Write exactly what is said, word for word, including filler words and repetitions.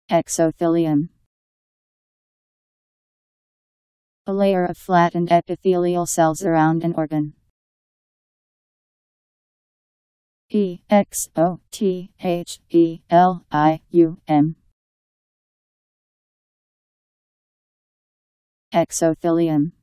Exothelium. A layer of flattened epithelial cells around an organ. E X O T H E L I U M. Exothelium.